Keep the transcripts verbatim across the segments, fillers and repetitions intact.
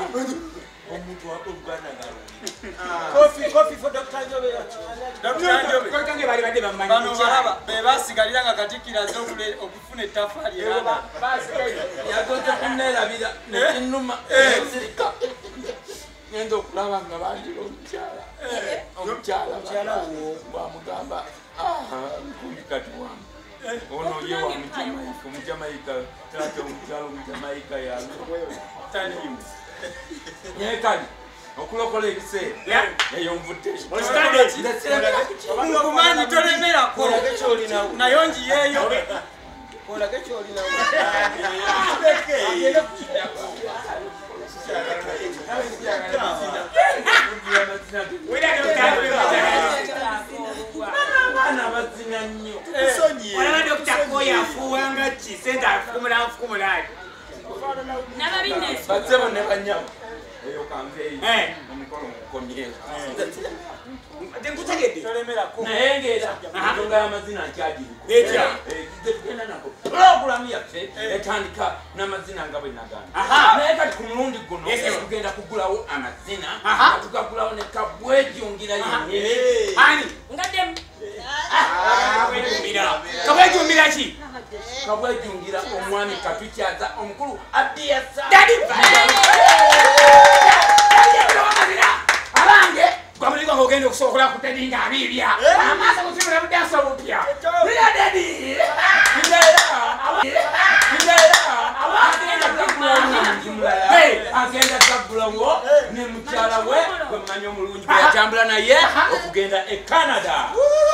Omuntu wako Uganda ngalo. Coffee, coffee for Doctor Njobe. Doctor Njobe. Kwa kange bali bade bamanyi. Bano baraba be basigalira nga katikira zo kule okufuna ettafali era. Basi yagote kunera bida nekinuma. Sirika. Ngendo kulaba nga bandi omukyala. Omukyala omukyala wo mugamba ah kulikati wangu. Ono ye wa Mjamaika, Mjamaika, tata omukyala Mjamaika ya tanimu. Nyekali okulokola ebiseera yayomvudde kumanyi tolemerako nayo njiyeeyo kolage kyolinawo abazina nnyo olaba dokita koya afuuwanga ki sente afukumula nfukumulaali batsebo ne banyamu eyo kamveeyi omukolo mukomyeyo tenkutegedde naye ngera ensonga y'amazina nkyagiriko tugenda nako pulogulamu yaffe etandika n'amazina nga bwe nagamba naye kati ku mulundi guno tugenda kugulawo amazina tugagulawo ne kabwejungira yennyini kabwejungira ki kabwejungira omwami katukyaza omukulu abiyasa abange gwamuliga ng'ogenda okusobola kutedinga abibya amaaso kusibula budasa bupya bya dedi agenda gagulawo ne mukyala we gwemanyi omulungi bwe yatambula naye okugenda e Canada.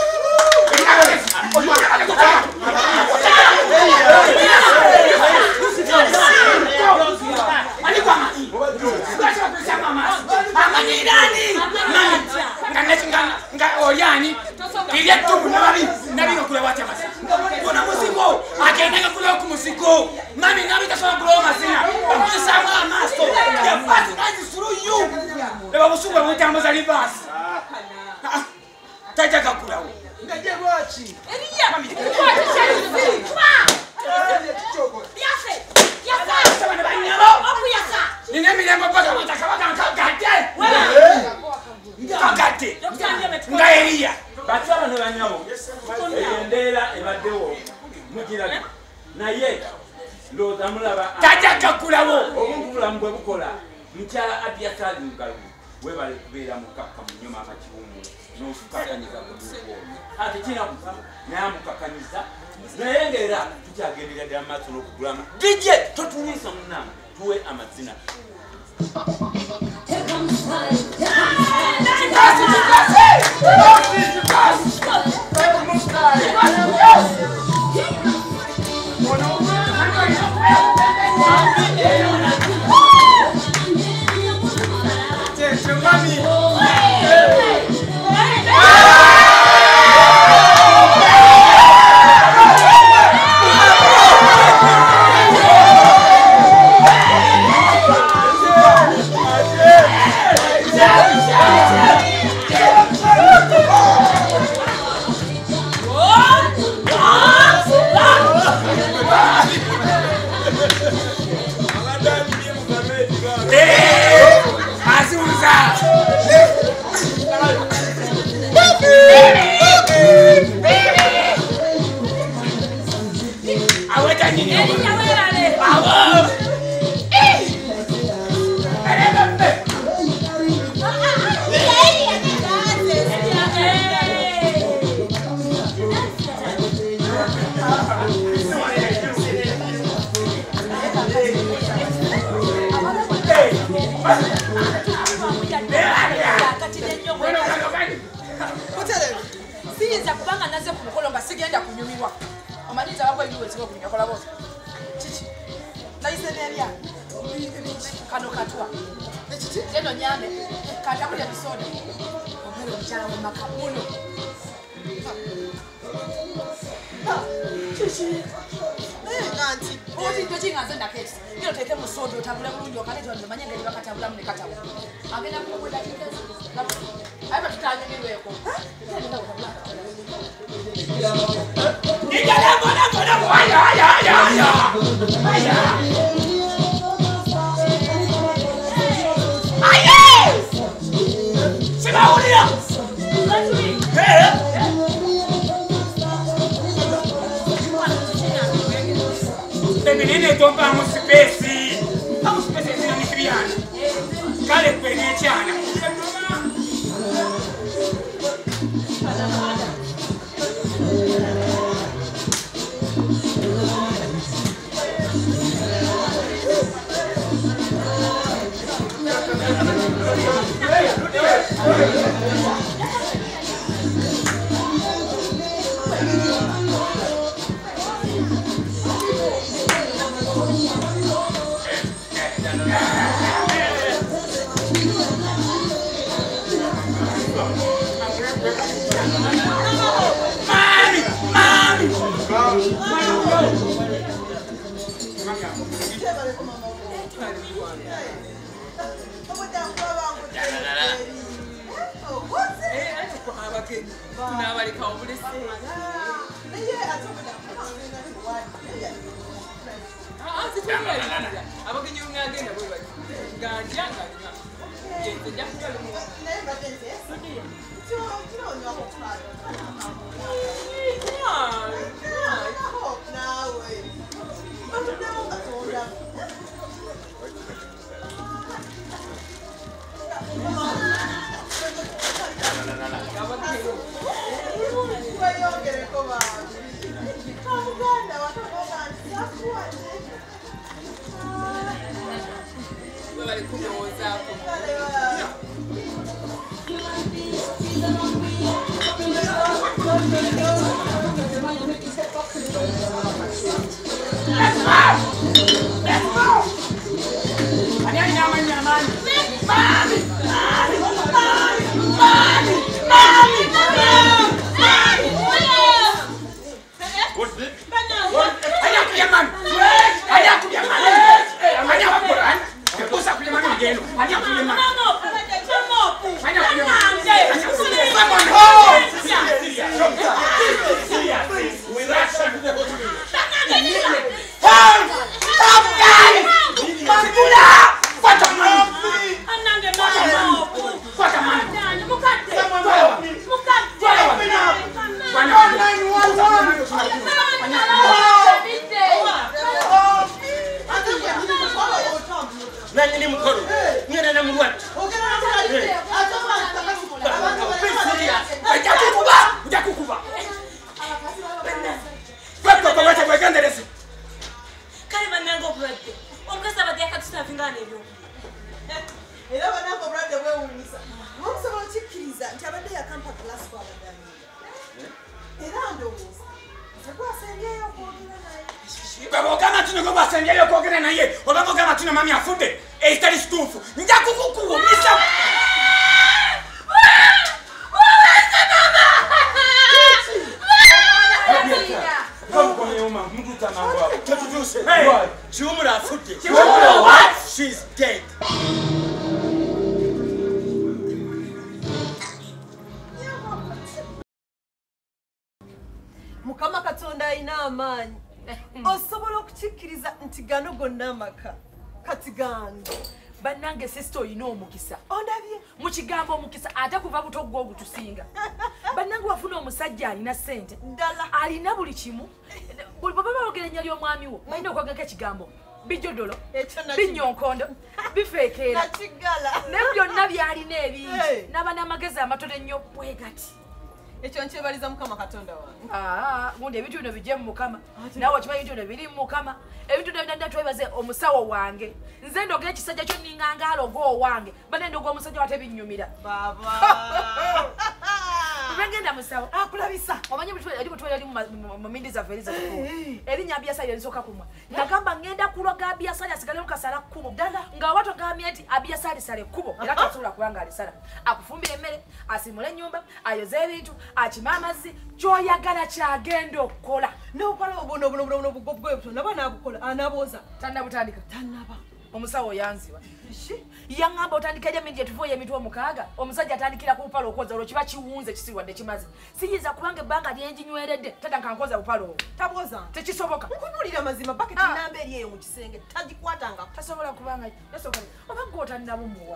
Oyani ile tu nabi nabi ngakula wacha masi kuna musiko agenda ngakula ku musiko mami nabi kasoma kula masina bakusa mwa maso ya fast night through you leba busubwa mutambaza libas taja kakula ngaje wachi eliya mami yafe yafa sabana banyalo okuyasa nine milembo paka matakabaka nkagate ngagate nga Eliya batsaba ne banyabo endera ebaddewo mugiraga naye loza mulaba taja kakulawo obuntu bulamu bwe bukola mukyala Abiyasali mugalu webale kubeera mukakka mu nyuma amakiwumu n'okukakanyiza ku lugo ate kina naye amukakanyiza naye ngera tukyagenderera ddala maaso n'okugulamu dije totunyisa munnamu tuwe amazina. Here comes time. Here Sinza kubanga naze ku mukolo nga sigenda kunyumirwa. Omanyiza wako iwe siko kunyakola bose. Chichi. Naise nelia. Kano katwa. Chichi. Eno nyame. Kata kuja bisoda. Omero mchala wa makamuno. Chichi. Eh nganti. Oti ndochi ngaze ndaketi. Iyo tete musodo otabula bulungi okale tonde manyenge liba katabula mune katabu. Agenda kukwela kitezo. Aiba tutanyumirweko. Nigala bona bona aya aya aya aya. Aya. Oba mu space. Amu space zina ni kibiyana. Kale kwe n'ekyana. She's dead. Mukama Katonda ina amaanyi. Osobola okukikkiriza nti gano gonna amaka. Kati gange. Bannange sister oyina omukisa. Ondabye mu kigambo omukisa ate kuva buto gwo ogutusinga. Bannange wafuna omusajja alina ssente. Ddala. Alina buli kimu. Buli baba boogera ennya ly'omwami wo. Balina okwogako ekigambo. Bijodolo. Binyonkondo. Bifeekeera. Nakigala. Ne byonna byalina ebingi. N'aba n'amagezi amatono ennyo bwe gati. Ekyo nkyebaliza Mukama Katonda wange. Ah, gundi ebintu bino bijje mu Mukama. Nawe okimanyi ebintu bino biri mu Mukama. Ebintu bino byonna twebaze omusawo wange. Nze ndogera ekisajja kyo ninganga alogo owange. Bane ndogo omusajja wate binnyumira. Baba. Bagenda musawo. Akulabisa. Omanyi bitwe ali bitwe ali mu mindi za feriza ko. Erinya biasali alisoka kumwa. Nagamba ngenda kuloga biasali asigale mukasala kubo. Dala nga wato gamye ati abiasali sale kubo. Era tasula kubanga alisala. Akufumbira emmere, asimule nyumba, ayoze ebintu, akimamazi, kyoyagala kyagenda okukola. N'okola obuno buno buno bugobwe buto naba nabukola anaboza. Tanna butandika. Tannaba. Omusawo yanziwa. Yangamba otandika je minje tuvoye emitwe omukaaga. Omusajja atandikira ku upalo okoza olwo kiba kiwunze kisiwadde kimaze. Siyiza kubanga ebbanga lyenjinyweredde tata nkankoza upalo. Taboza. Tekisoboka. Nkubulira mazima bucket namba eri eyo mu kisenge tagikwatanga. Tasobola kubanga yasobola. Obanga otannabo muwa.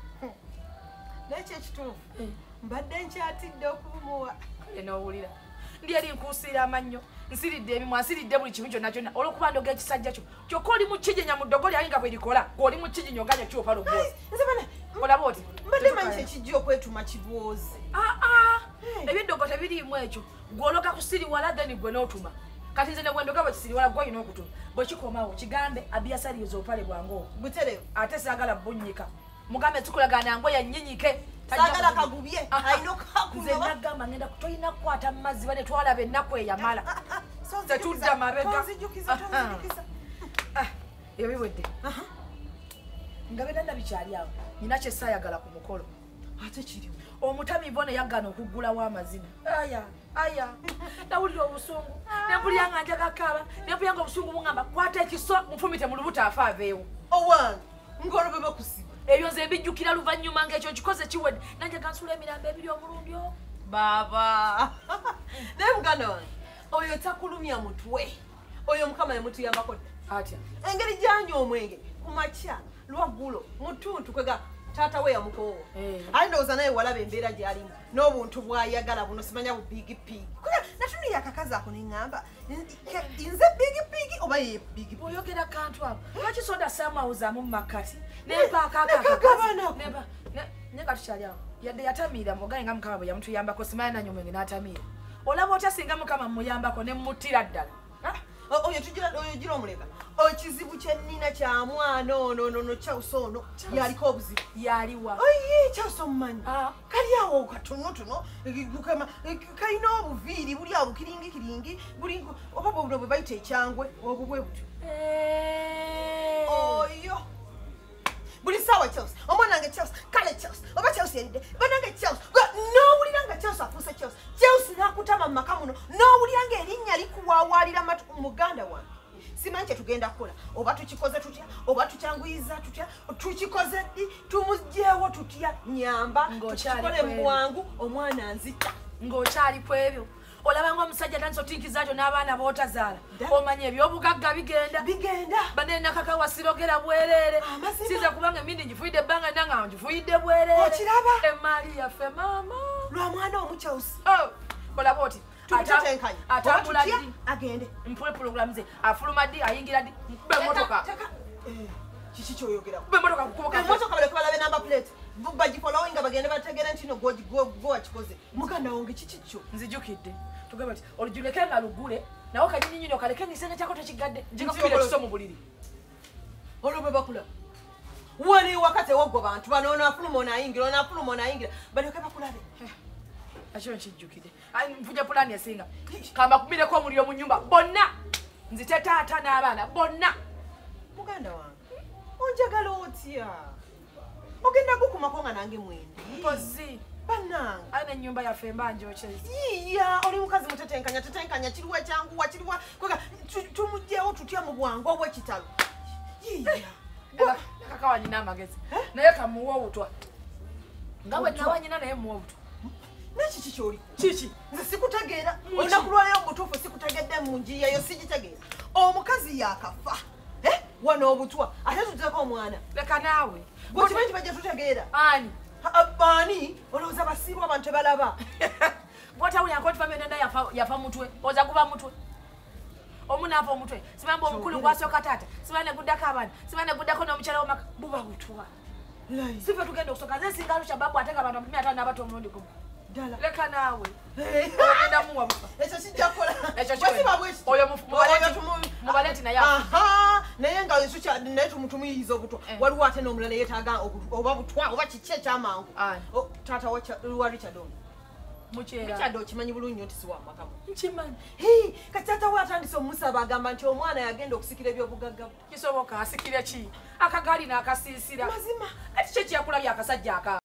N'ekyo ekituufu. Mbadde nkyatidde okumuwa. Kale n'owulira. ndi eri nkusiira amannyo nsiridde emimu nsiridde buli kimu kyonna kyonna olwokuba ndoga ekisajja kyo kyokka oli mu kijenya mu ddogoli alinga bwerikola ng'oli mu kijenya oganya kyopala obwozi olaba oti mbadde manyi ekijja okwetuma kibwozi aa ebyeddogo tebiriimu ekyo gw'ologa kusiriwala then gwe n'otuma kati nze ne bwendoga bwe kisiriwala gwe olina okutuma bwe kikomawo kigambe abiyasaliiza opale bwangu buterevu ate saagala bunnyika mugambe tukulagana ngo yanyinyike saagala kagubye alina nze nagamba ngenda tolina kukwata mu mazzi bane twalaba ennaku eyamala tetudda mabega ebyo biwedde nga bedanda bikyali awo nyina kyesaayagala ku mukolo ate kiriwo omutami bone yaggana okuggulawo amazina aya aya nawulira obusungu nempulyanga njagakaaba nempuyanga obusungu buŋŋamba kwata ekiso mufumite mu lubuto afe aveewo owange ng'olwo be bakusiba ebyo nze mbijjukira luvannyuma ng'ekyo nkikoze kiwedde nange gansula emirambo ebiri omulundi o baaba naye muganda wange oyo takulumya mutwe oyo mukama yamutuyambako dda atya engeri gyanywa omwenge ku makya lwaggulo mutuntu kwega taata we yamukoowa ali ndowooza naye walaba embeera gy'alimu n'obuntu bw'ayagala buno simanya bu bigi pigi natunuye akakazi ako neŋŋamba nze bigi pigi oba ye bigi oyogera kantu ako lwaki soda samawuzaamu mu makkati nempaakakagabanako naye nga tukyali awo yadde yatamiira mugaye nga mukama bwe yamutuyambako simanya nanywa omwenge n'atamiira olaba otya singa mukama muyambako ne muttira ddala oyo gira omuleka ekizibu kyennina kya mwana ono nono kyawusa ono yaliko obuzibu yaliwa oye kyawusa omumanyi kali awo katonotono kalina obuviiri buli awo bukiringi kiringi oba buno bwe bayita ekyangwe obwo bwe butyo oyo buli saawa Chelsea omwana wange Chelsea kale Chelsea oba Chelsea eridde banange Chelsea n'owulira nga Chelsea afuuse Chelsea Chelsea n'akutama mu maka muno n'owulira nga erinnya likuwaawaalira muganda wange simanyi kye tugenda kukola oba tukikoze tutya oba tukyanguyiza tutya tukikoze ddi tumugyeewo tutya nyamba tukikole mu bwangu omwana nzita ng'okyali ku ebyo olabanga omusajja tandisa otinkizakyo n'abaana b'otazaala omanya ebyobugagga bigenda bigenda banene nakakawa sirogera bwereere size kubanga emindi ngifuyidde ebbanga nanga ngifuyidde bwereere okiraba emaali yaffe maama lwa mwana omukyawusi olaba oti atambula ddi agende mpule pulogulamu ze afuluma ddi ayingira ddi mukube emotoka kiki kyoyogera kube emotoka kukubuka emotoka baleke balabe namba plate bagifolowe nga bagende bategera nti no gwewakikoze muganda wange kiki kyo nzijukidde tugamba ti olujuleke nga lugule nawe kanyinyinyini okaleke ngisenge kyako tekigadde njingakubira ekiso mu buliri olwo bwe bakula wali wakati ewoggo bantu bano onaafuluma onaayingira onaafuluma onaayingira baleke bakulabe akyo nkijjukire nfunya pulaani esinga kamba kumireko omuliro mu nyumba bonna nzite taata n'abaana bonna muganda wange onjagala otya ogenda gukumako nga nange mwendi mpozi bannange ali n'ennyumba yaffe embanjokyezi yiya oli mukazi mutetenkanya tetenkanya kiriwa ekyanguwa kiriwa kwega tumugyewo tutya mu bwangu obw'ekitalo yiya kaka wanyina amagezi naye kamuwa obutwa nga bwe nawanyina naye muwa obutwa nekiki kyoliko kiki nze sikutegeera olunaku lwaleero mutuufu sikutegedde mu njiya yo sigitegeera omukazi yakafa wano obutwa ate tuteko omwana leka naawe bwekimanyi bajja tutegeera ani baani olowooza basiibwa abantu tebalaba bwotawulira nko tifambe nenda yafa mutwe oza guba mutwe omunaafa omutwe simamba omukulu gwasooka taata simba neguddako abaana simba neguddako n'omukyala womaka buba butwa sife tugenda okusooka ze singa alushababu ate nga abantu amakumi ataano n'abato omulundi gumu leka naawe ogenda muwa bufa ekyo kijja kukola oyo mubaleti naye naye nga naye tumuyiriza obutwa waliwo ate n'omulala yeetaaga oba butwa oba kiki ekyamangu taata wa richard ono richard okimanyi bulungi nyo nti siwamakamu nkimanyi kati taata we atandise omusaba agamba nti omwana yagenda okusikira ebyobugagga kisoboka asikire ki akagaali n'akasiisira mazima ati kyo kyakulabya akasajja akaabo